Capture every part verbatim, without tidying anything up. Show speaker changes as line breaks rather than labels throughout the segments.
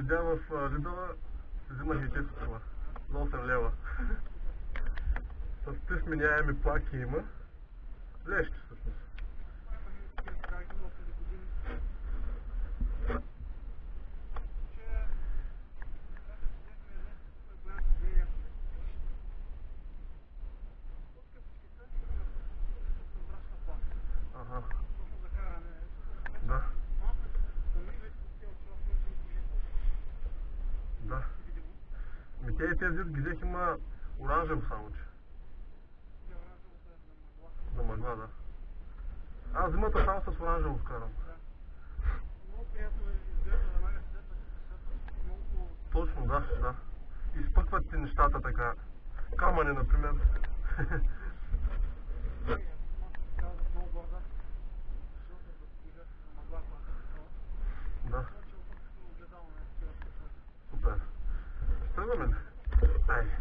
видя в Лидъла, си взимах и те с това. За осем лева. С три сменяеми плаки има. Лещи всъщност. Ага. Да. Да. Ми те и тези гизех има оранжево само, че. За мъгла, да. Аз зимата само с оранжево вкарам.
Много приятно е изглежда да нагаш светът, много...
Точно, да, да. Изпъкват ти нещата така. Камъни, например. Да. Супер. Ще тръгваме ли? Айде.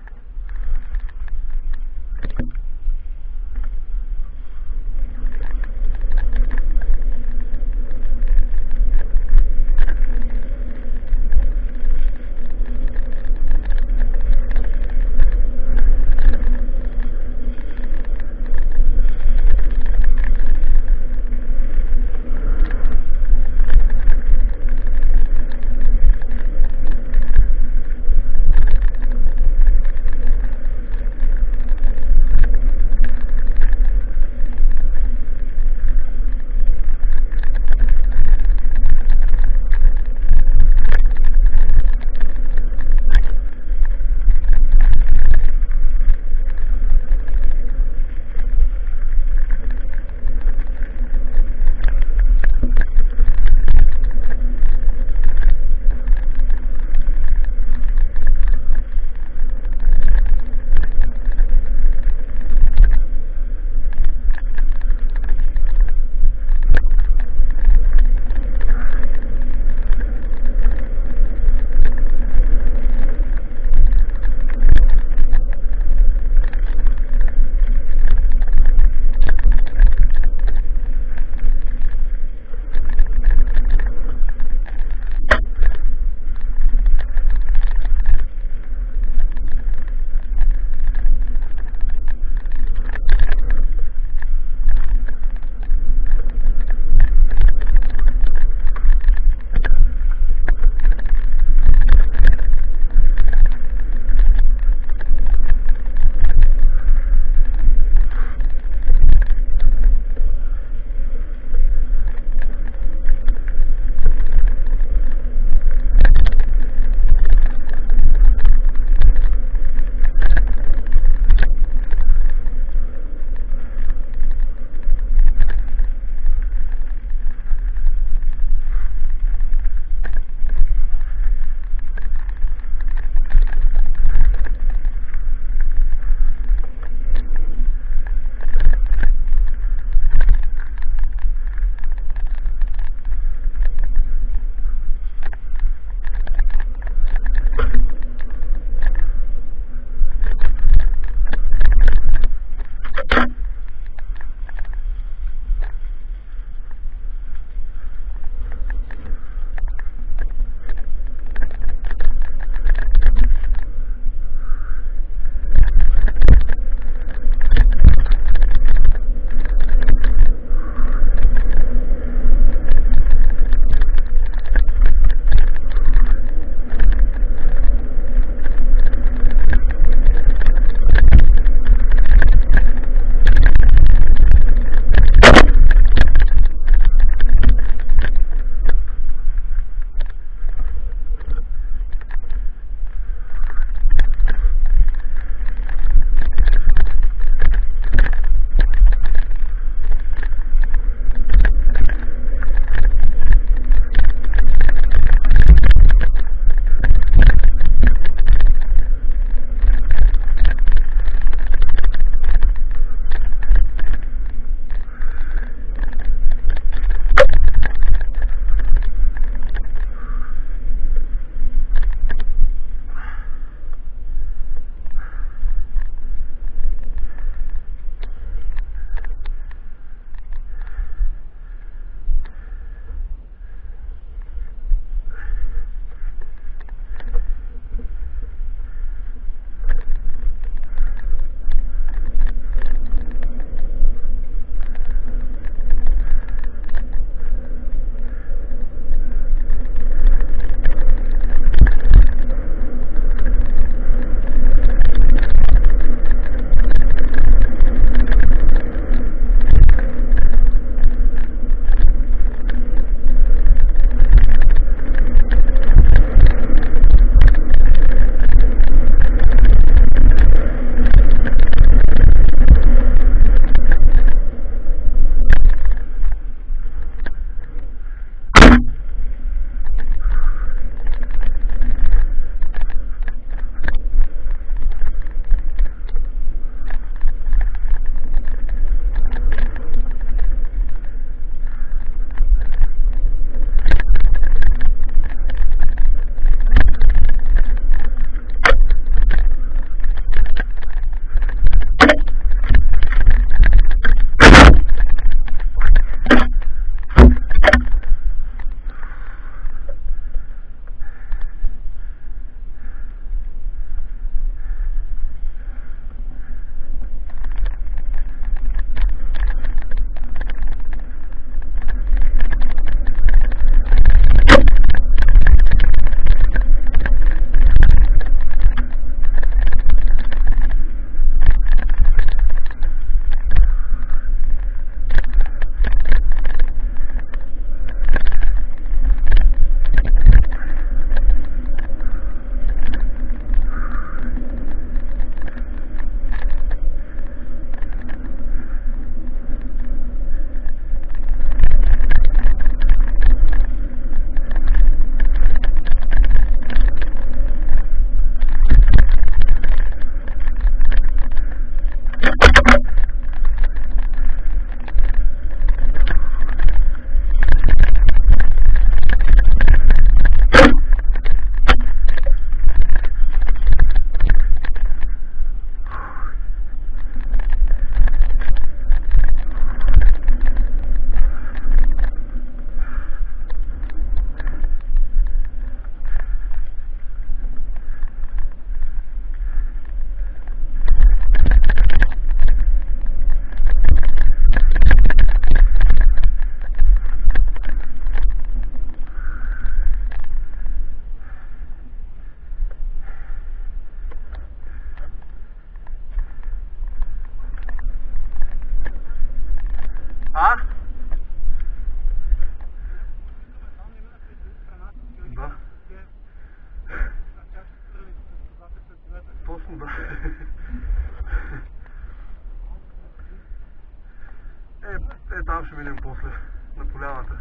минем после на поляната.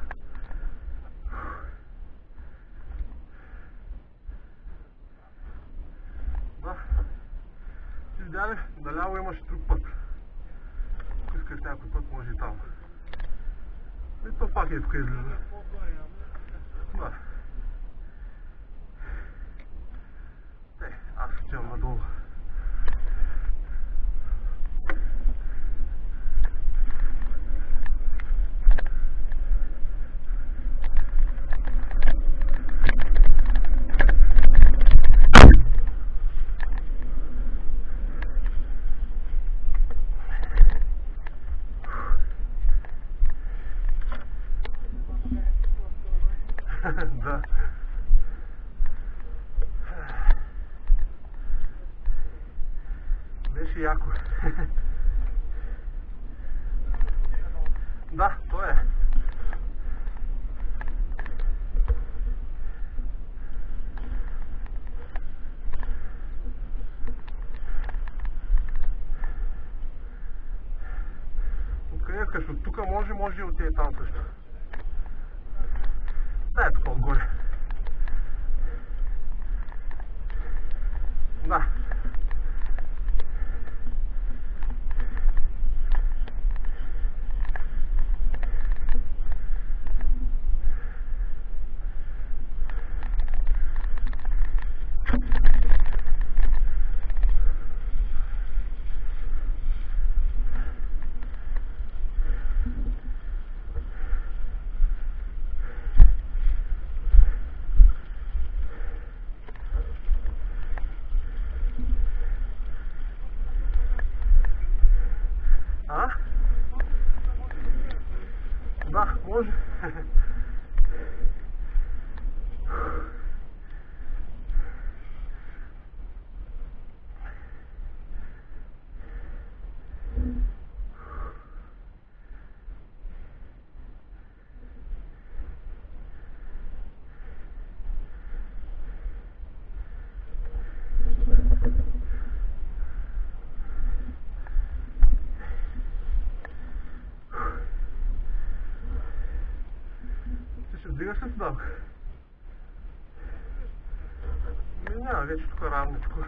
Да. Ти видя ли? Наляво имаш друг път. Ако искаш някой път, може и там. И то пак е тук излиза. Да. Е, аз отивам надолу. Да. Беше яко. Да, то е. Откъде искаш? От тук може, може и от тия там също. Да, е тук отгоре. Да. А? Да, може. Вдигаш ли сюда? Не, няма, вече тук равничко.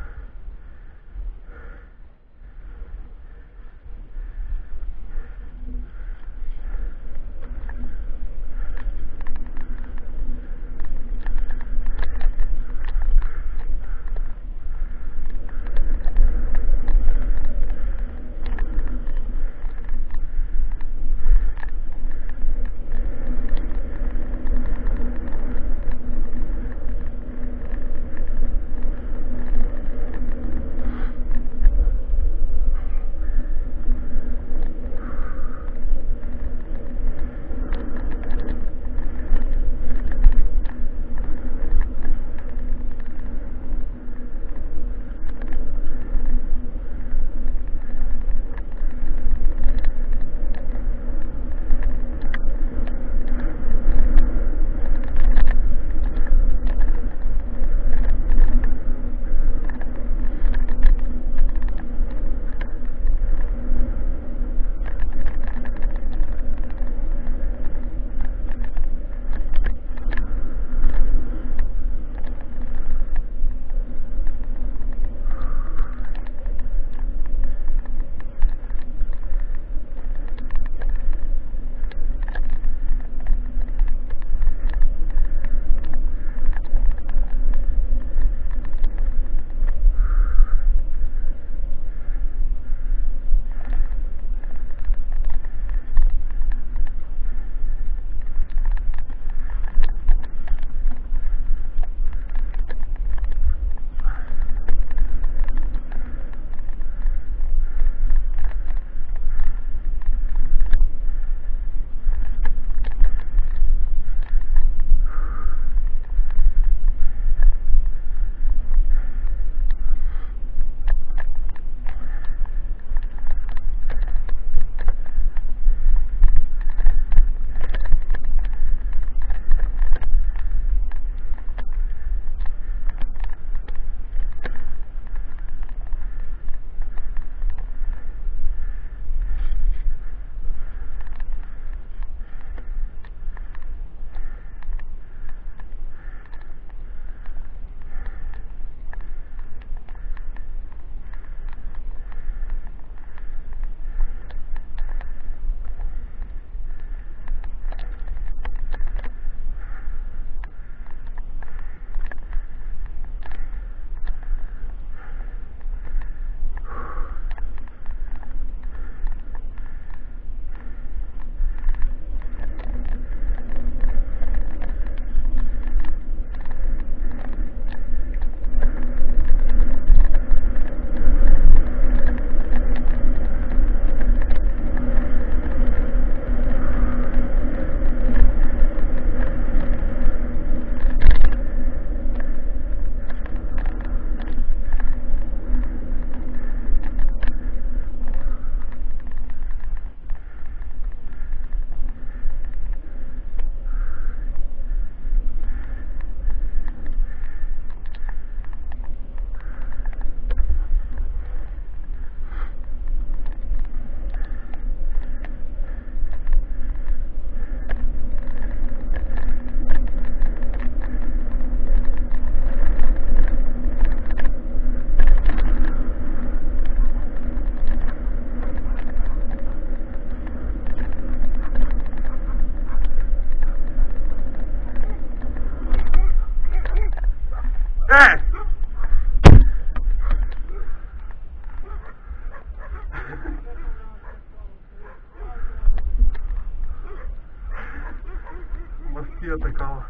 кутия такава.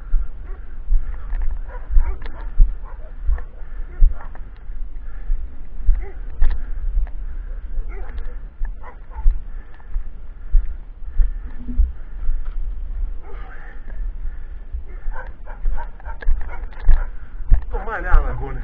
То май няма да гони.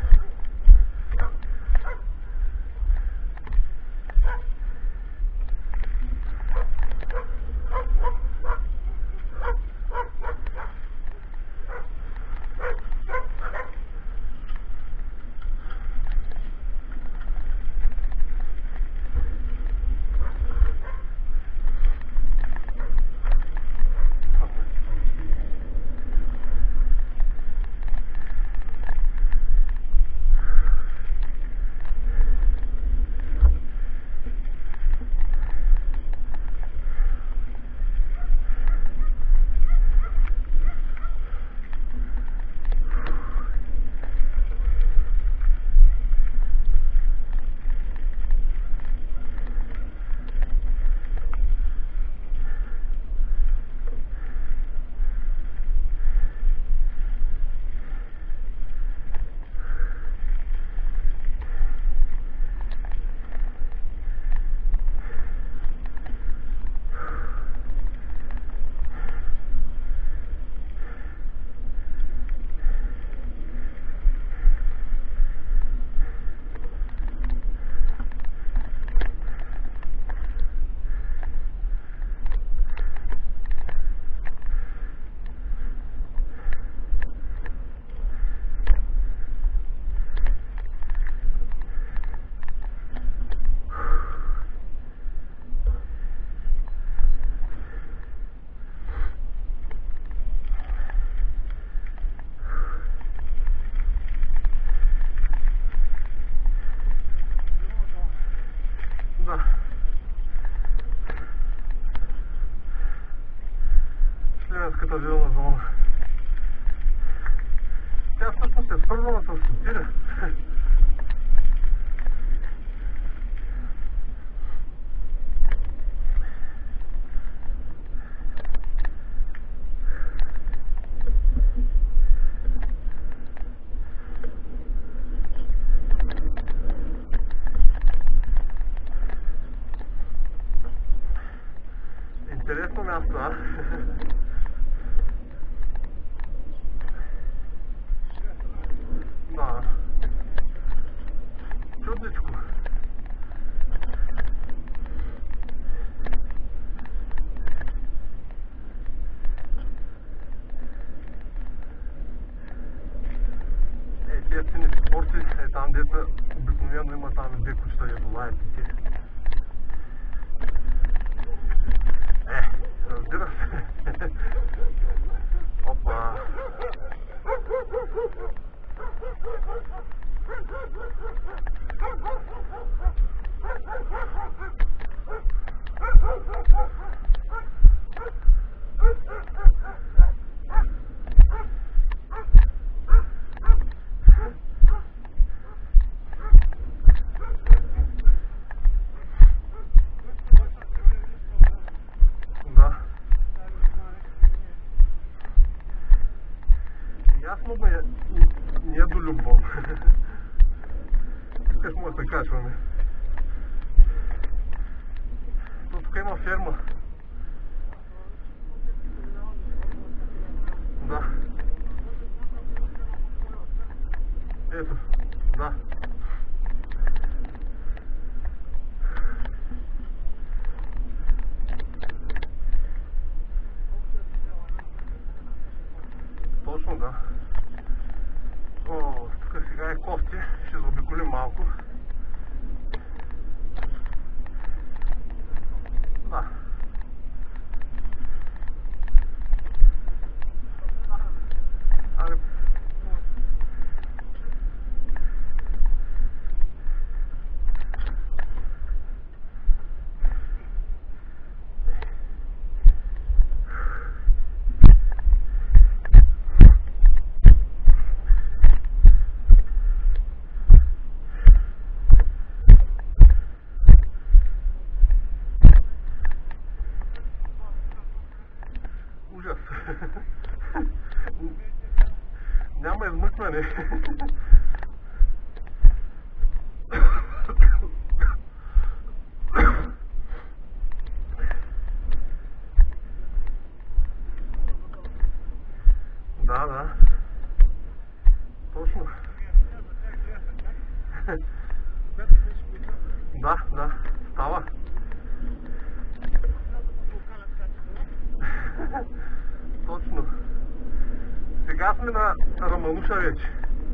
Да. Шленската зелена зона. Тя всъщност е свързана с Сотиря. Интересно място, а? Да. Чудничко. Е, тия сини спорти, е там дето обикновено има там и две кучета, дето лаят и те. Разбира се. Опа. Ясно бе, не е до любов. Тук може да качваме. То тук има ферма. Да. Ето, да. Точно, да. О, тук сега е кофти, ще заобиколим малко. Да. не? Да, да. Точно. Да, да. Става. Точно. Сега сме на Рамануша вече.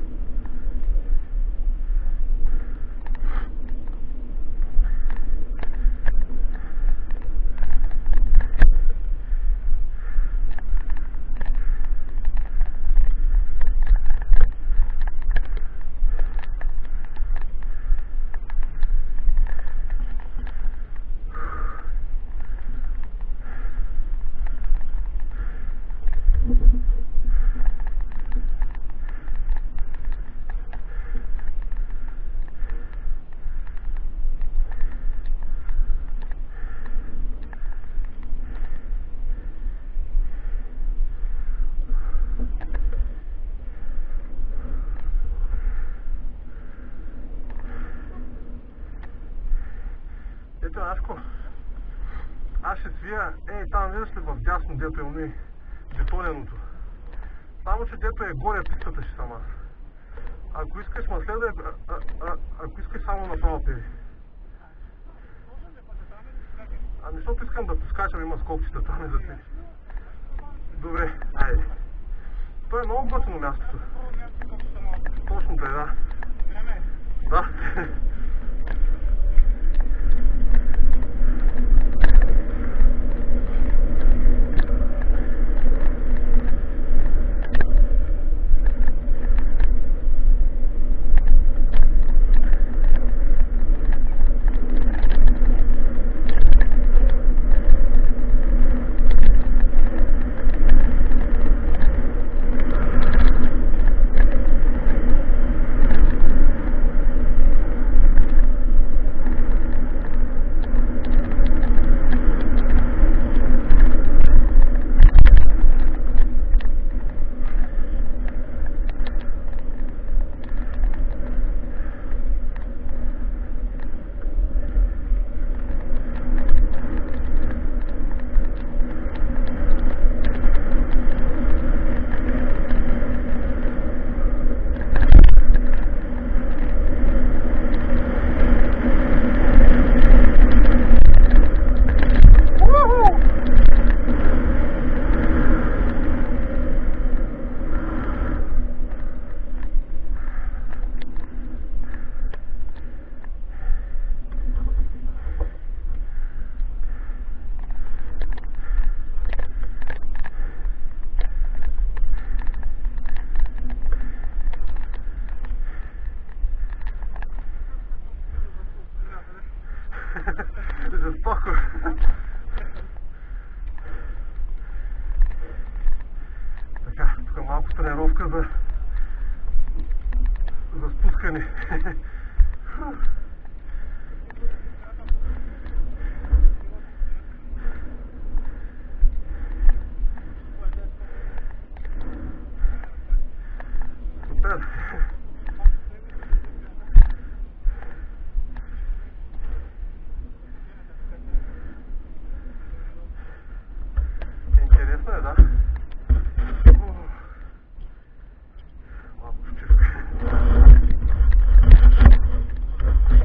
Ето, Ашко, аз ще свия, ей, там виждаш ли в дясно, дето е уни бетоненото. Само, че дето е горе пистата ще съм аз. Ако искаш ма следвай, а, а, ако искаш само направо пери. Ами, защото искам да поскачам, има скокчета там и за те. Добре, айде. То е много готино мястото. Точно тъй, да. Да. Жестоко. Така, тук малко тренировка за, за спускане. Супер. Интересно е, да? Малко почивка.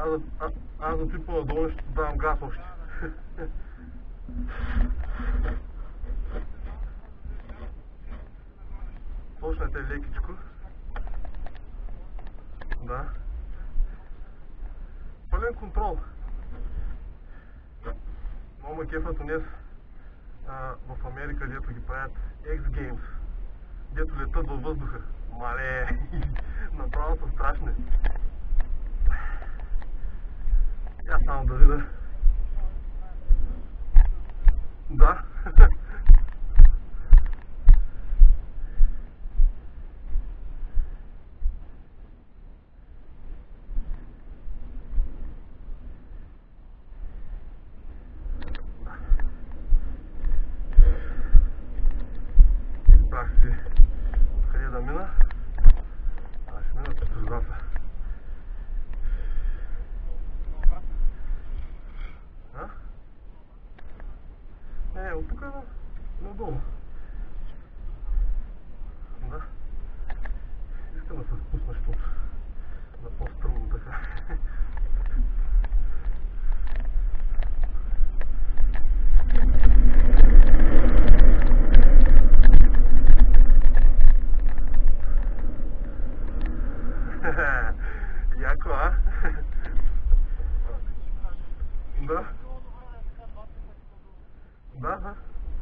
Аз, а, аз за ти по-надолу ще давам газ още. Почнете лекичко. Да. Пълен контрол. Много ме кефът днес в Америка, дето ги правят X Games. Дето летат във въздуха. Мале, направо са страшни. Я само да видя. Да. Избрах си къде да мина. Аз ще мина по средата. А? Не, не, от тук е надолу. Да. Искам да се спусна, защото да по-стръмно така. Яко, а? Да. Да, да.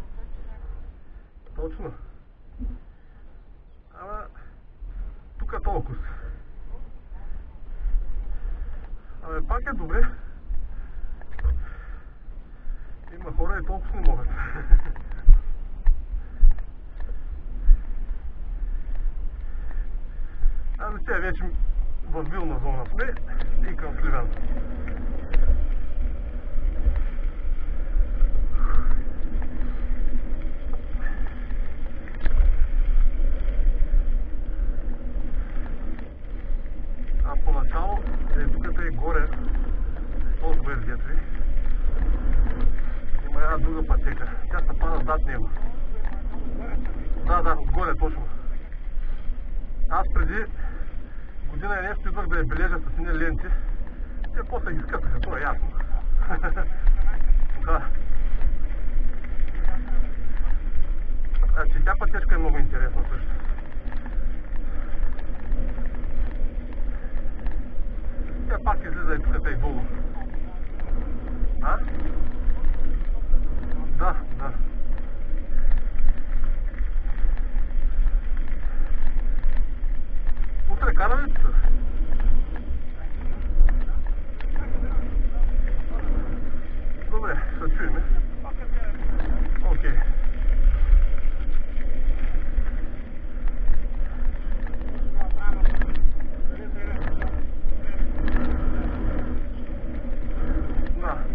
Точно. Ама, тук е толкова. Абе, пак е добре. Има хора и толкова не могат. Аз сега вече в вилна зона сме и към Сливен. А поначало, е тук е горе, толкова е сгетви, има една друга пътека. Тя се пада зад него. Да, да, отгоре точно. Аз преди година и нещо идвах да я бележа с сини ленти. Те после ги скъсаха, това е ясно. Да. Значи тя пътечка е много интересна също. Тя пак излиза и тук и долу. А? Да, да. Утре караме ли се? Добре, ще чуем. Окей. Да.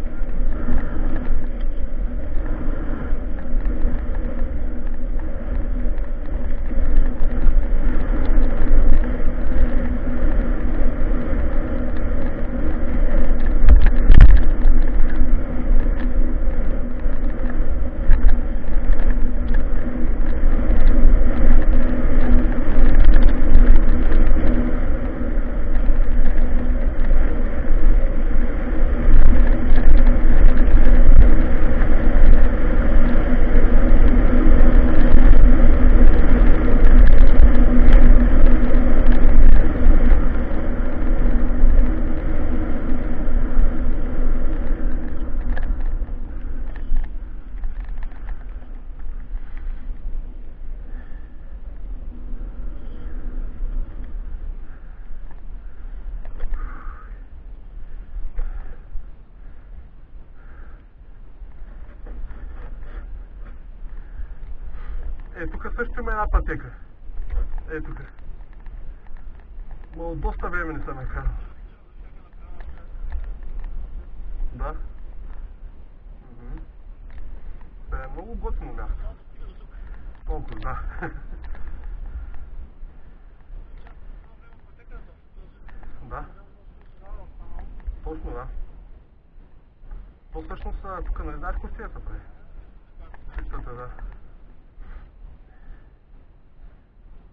Е, тук също има една пътека. Е, тук. Но доста време не съм я карал. Да. Мгм. Бе, е много готино място. Толкова, да. Да. Точно, да. То всъщност тук не знаеш костията прави. Чистата, да.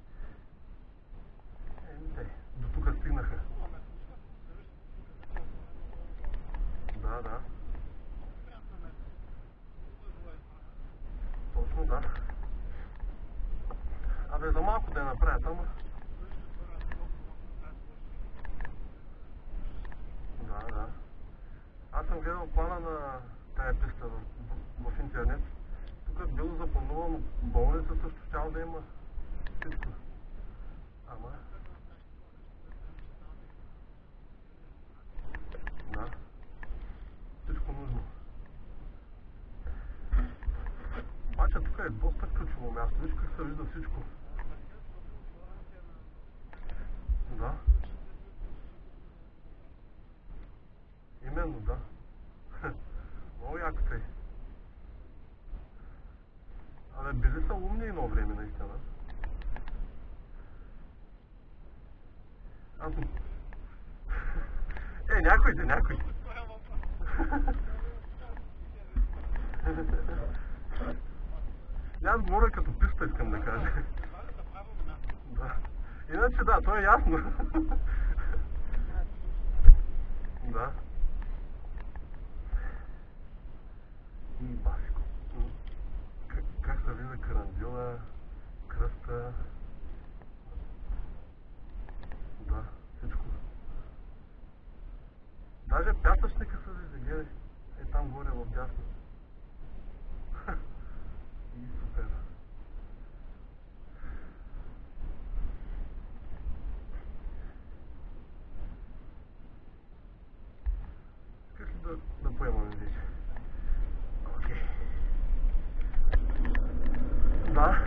До тук стигнаха. Абе, за малко да я направят, ама. Да, да. Аз съм гледал плана на тая писта в, в, в интернет. Тук било запланувано болница също щяло да има всичко. Ама... Да. Всичко нужно. Обаче тук е доста ключово място. Виж как се вижда всичко. Да. Именно, да. Много яко тъй. Абе, били са умни едно време, наистина. Аз... Е, някойте, някойте. Аз говоря като писта, искам да кажа. Да. Иначе да, то е ясно. Да. И басико. Как, как се вижда карандила, кръста. Да, всичко. Даже пясъчника се вижда, гледай. Е там горе в дясно. И супер. Искаш ли да, да поемаме вече? Окей. Да.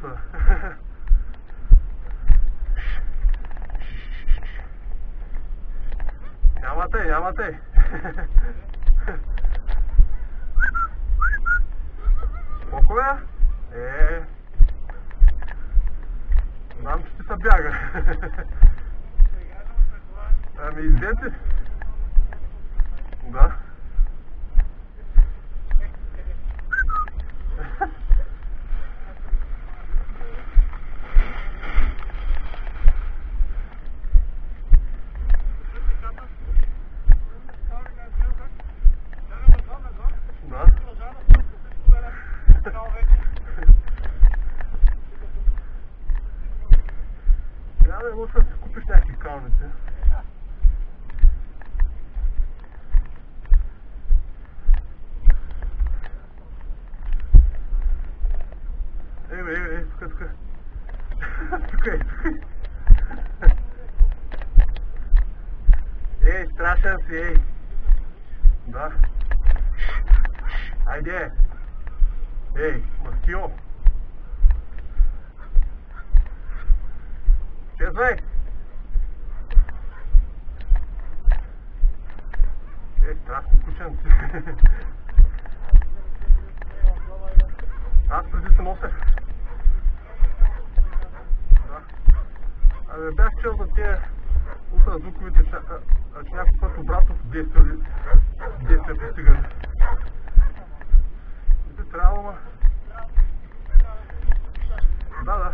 са. Няма тъй, няма тъй. Колко бе? Е, знам, че ти се бяга. Ами, идете. Да. Трябва да е лошо да си купиш някакви калници. Ей, бе, ей, ей, тука, тука. Тука, ей, тука. Ей, страшен си, ей. Да. Айде. Ей, Мастио. Чезвай. Ей, страшно кучен си. Аз преди се носех. Да. Абе, бях чел за тия ултразвуковите, че някой път обратното действие постигали. И те трябва, ма... Да, да.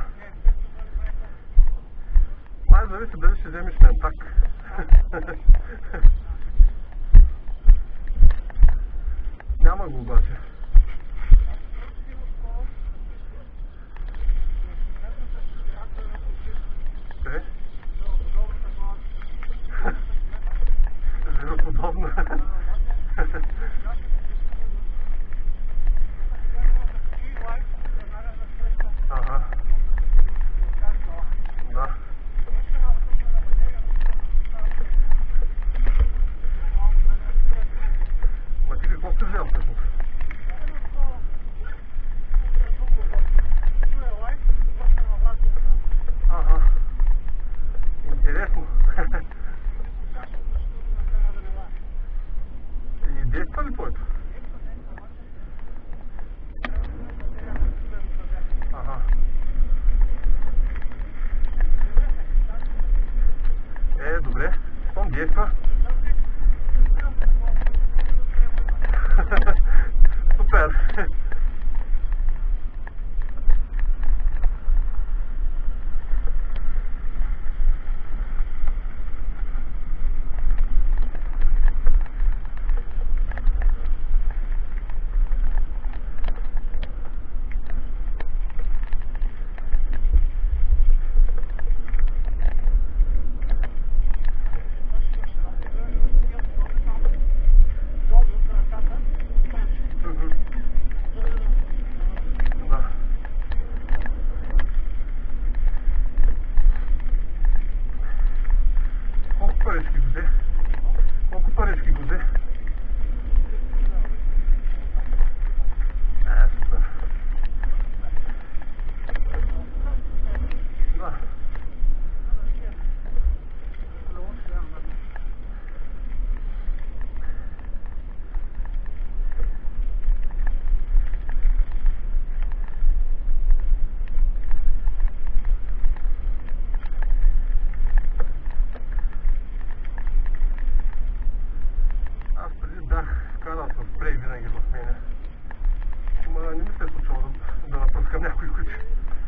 Май зависи дали ще вземеш пентак. Няма го обаче. Е? Звероподобно. Ага. Да. Ма ти какво сте взел всъщност? Ага. Интересно. И действа ли твоето? Ага. Е, добре. Щом действа. Супер. Колко парички го взе? Колко парички го взе? Е, супер. Да. Аз преди бях карал с спрей винаги в мене. Ама не ми се е случило да, да напръскам някой куче.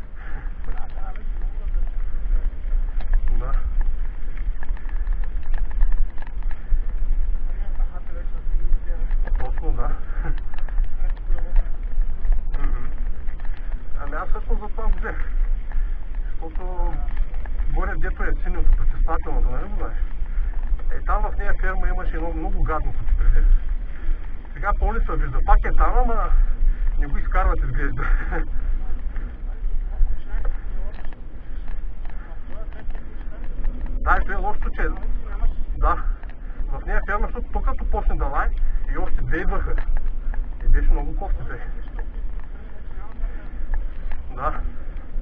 Да. Точно, да. Ами аз всъщност за това го взех. Защото горе дето е синьото притеснателното, нали го знаеш? Е, там в нея ферма имаше едно много гадно куче преди. Сега по-ли се вижда. Пак е там, ама не го изкарват, изглежда. Да, и е лошото, че... Да. В нея ферма, защото тук като почне да лай и още две идваха. И беше много кофти. Да.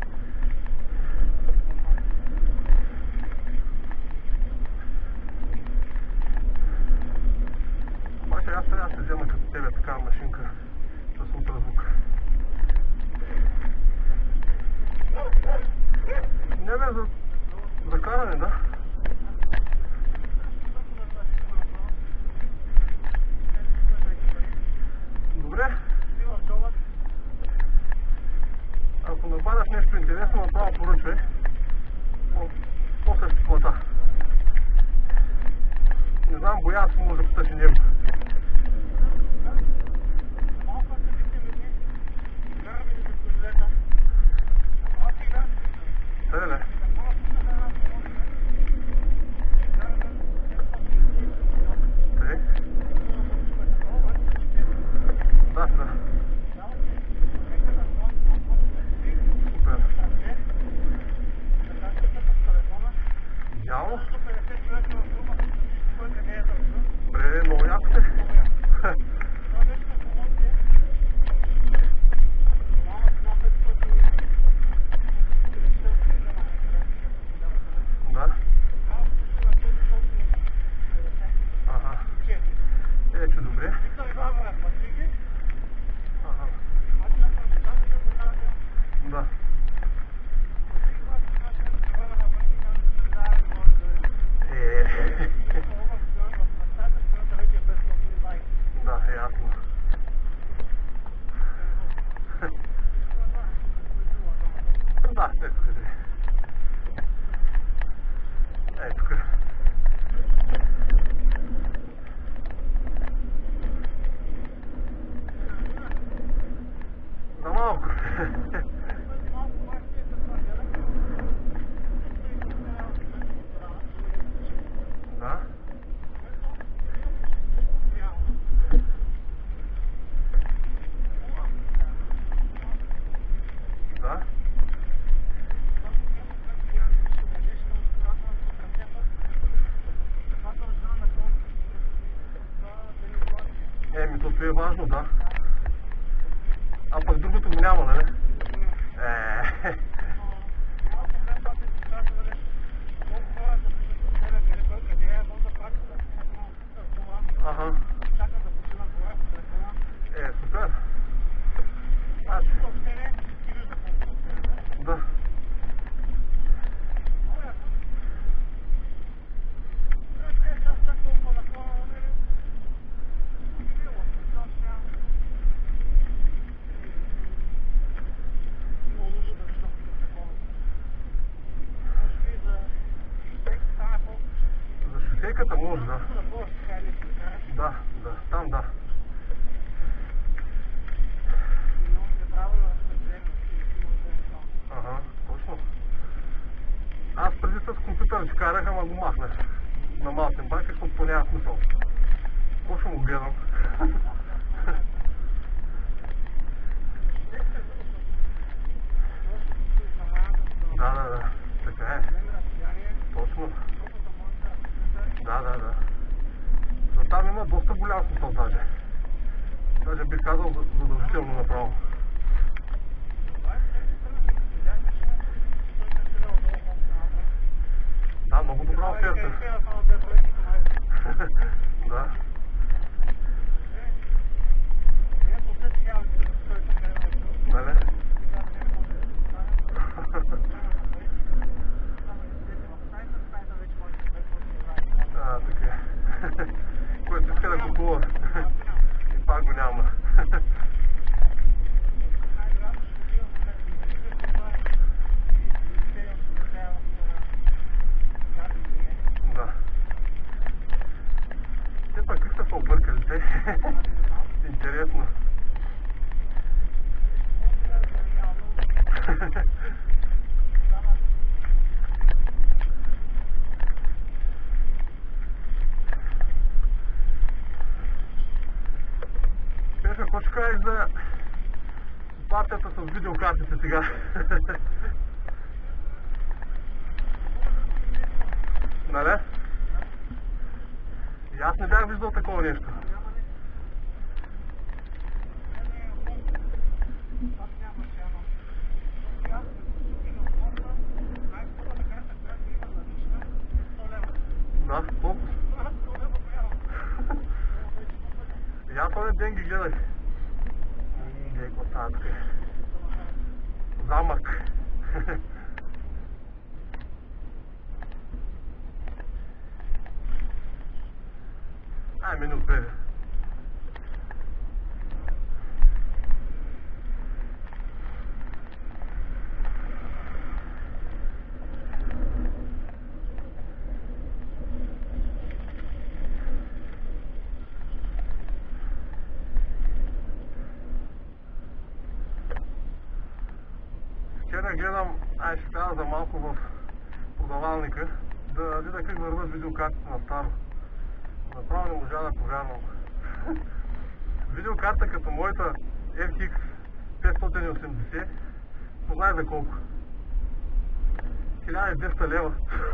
Да? Да? Еми, то е важно, да. А пък другото го няма, нали? Е. Ага. Е, супер. Аз... Да. За шосейката може, да. Да, да, там да. Ага, точно. Аз преди с компютъра си карах, ама го махнах на малцен бак, защото то няма смисъл. Какво ще му гледам? Да, да, да. Така е. Точно. Да, да, да. За там има доста голям смисъл даже. Даже бих казал задължително направо. Да, много добра оферта. Да. Нали? А, така. Който иска да купува. И пак го няма. Да. Те пак как са се объркали те? Интересно. Пеша, какво ще кажеш за ситуацията с видеокартите сега? Нали? И аз не бях виждал такова нещо. Да, толкова. И аз този ден ги гледах. И гледай какво става тук. Замък. Ай, минут преди. Вчера гледам, ай ще трябва за малко в продавалника, да видя как върват видеокартите на старо. Направо не можа да повярвам. Видеокарта като моята Р Х петстотин и осемдесет, познай за колко? хиляда и двеста лева.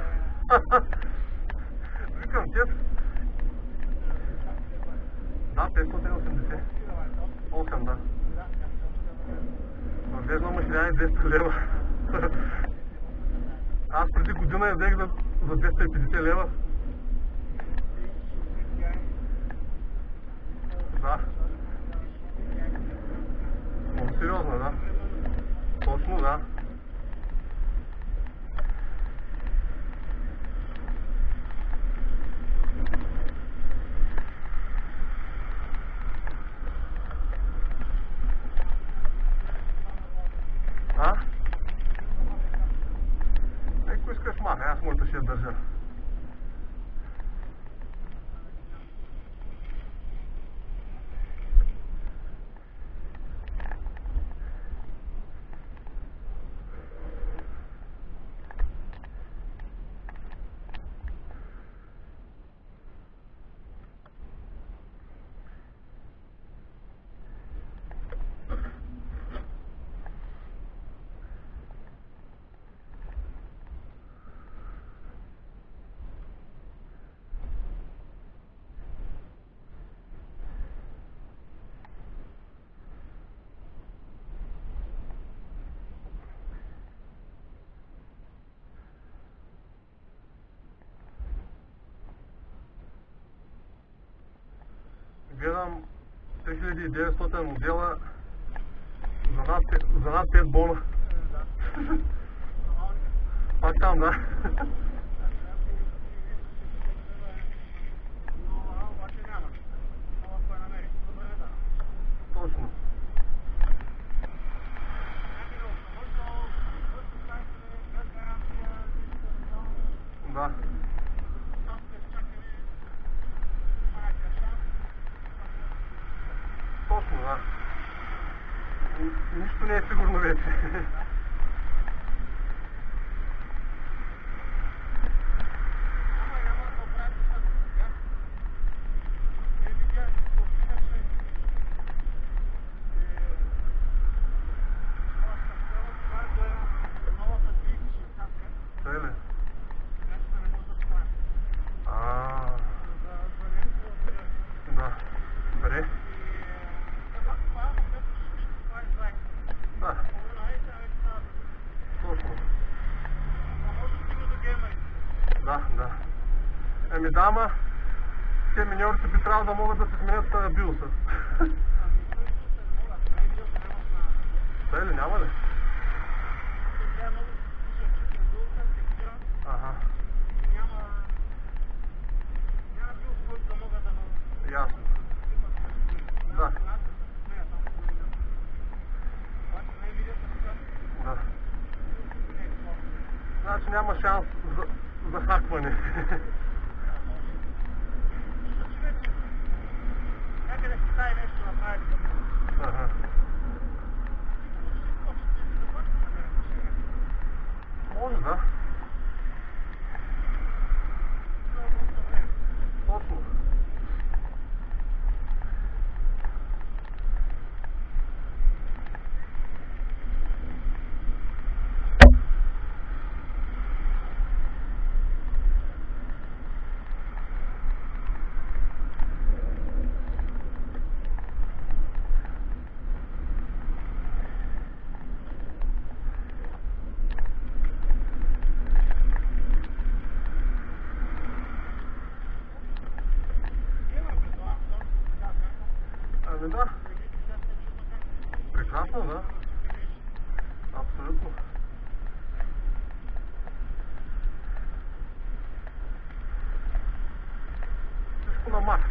Викам, те... Да, петстотин и осемдесет. осем, да. Въвежда ма хиляда и двеста лева. Аз преди година я взех за, за двеста и петдесет лева. Да. Много сериозно, да. Точно, да. А? Ако искаш махай, аз моята ще я държа. гледам три хиляди и деветстотин модела за над, за над пет бона.
Да.
Пак там, да. Точно. Да. Точно, да. Нищо не е сигурно вече. Да, да. Еми да, ама те миньорите би трябвало да могат да се сменят биоса. Та или няма ли? Ага. Ясно. Да. Да. Значи няма шанс за, за хакване.
Някъде в Китай нещо направили.
Ага. Може, да. Точно. Ами да. Прекрасно, да. Абсолютно. Всичко на макс.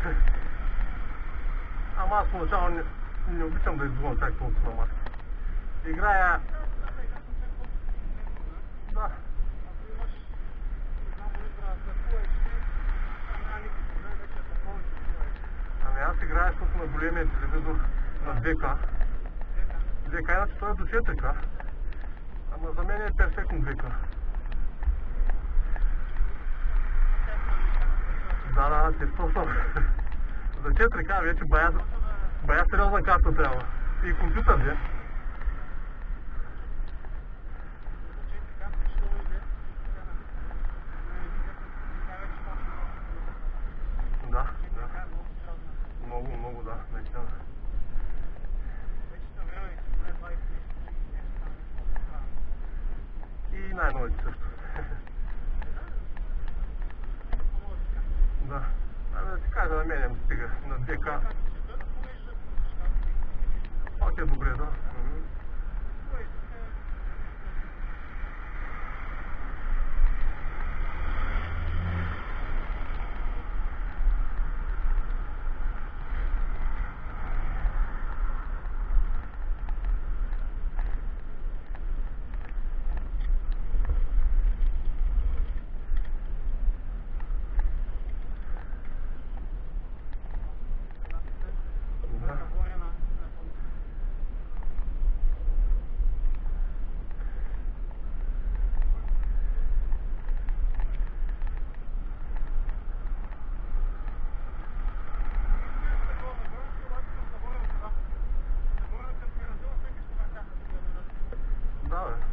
Ама аз поначало не, не обичам да издувам чак толкова на макс. Играя... Да. Ами аз играя също на големия телевизор на две К. две К, иначе той е до четири К. Ама за мен е перфектно две К. Да, да, те точно. За четири К вече бая, бая сериозна карта трябва. И компютър, де. Да, да. Много, много, да, наистина. И най-новите също. Да. Ами да ти кажа, на мене ми стига на две К. Пак е добре, да. Да, бе.